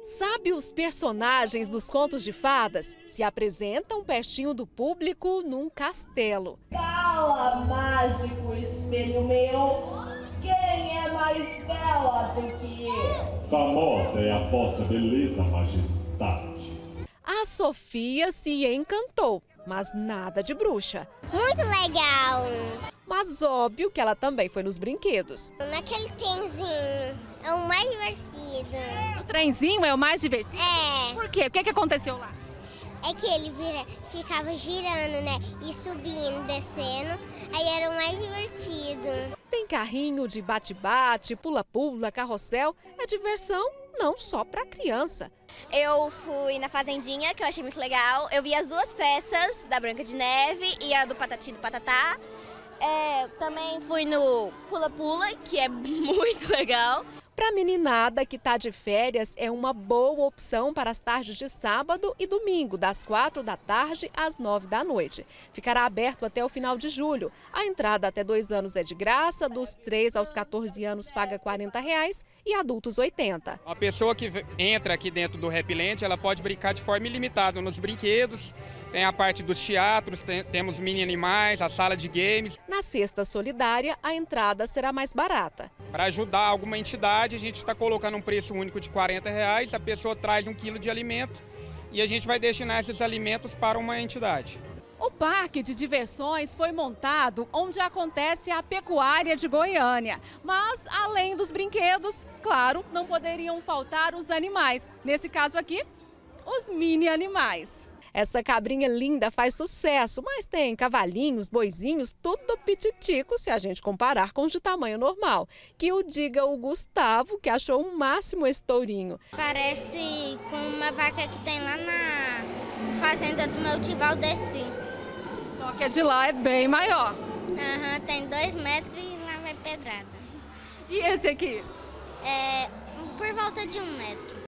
Sabe, os personagens dos contos de fadas se apresentam pertinho do público num castelo. Fala, mágico espelho meu, quem é mais bela do que eu? Famosa é a vossa beleza, majestade. A Sofia se encantou, mas nada de bruxa. Muito legal. Mas óbvio que ela também foi nos brinquedos. Naquele trenzinho, é o mais divertido. O trenzinho é o mais divertido? É, Por quê? O que é que aconteceu lá? é que ele ficava girando, né? E subindo, descendo, aí era o mais divertido. Tem carrinho de bate-bate, pula-pula, carrossel. É diversão não só para criança. Eu fui na Fazendinha, que eu achei muito legal. Eu vi as duas peças, da Branca de Neve e a do Patati do Patatá. Também fui no Pula-Pula, que é muito legal. Para a meninada que está de férias, é uma boa opção para as tardes de sábado e domingo, das 4 da tarde às 9 da noite. Ficará aberto até o final de julho. A entrada até 2 anos é de graça, dos 3 aos 14 anos paga R$40 e adultos R$80. A pessoa que entra aqui dentro do Happyland, ela pode brincar de forma ilimitada nos brinquedos. Tem a parte dos teatros, temos mini animais, a sala de games. Na cesta solidária, a entrada será mais barata. Para ajudar alguma entidade, a gente está colocando um preço único de R$40. A pessoa traz 1 quilo de alimento e a gente vai destinar esses alimentos para uma entidade. O parque de diversões foi montado onde acontece a pecuária de Goiânia. Mas, além dos brinquedos, claro, não poderiam faltar os animais. Nesse caso aqui, os mini animais. Essa cabrinha linda faz sucesso, mas tem cavalinhos, boizinhos, tudo pititico se a gente comparar com os de tamanho normal. Que o diga o Gustavo, que achou o máximo esse tourinho. Parece com uma vaca que tem lá na fazenda do meu tio Valdeci. Só que a de lá é bem maior. Tem 2 metros e lá vai pedrada. E esse aqui? É por volta de 1 metro.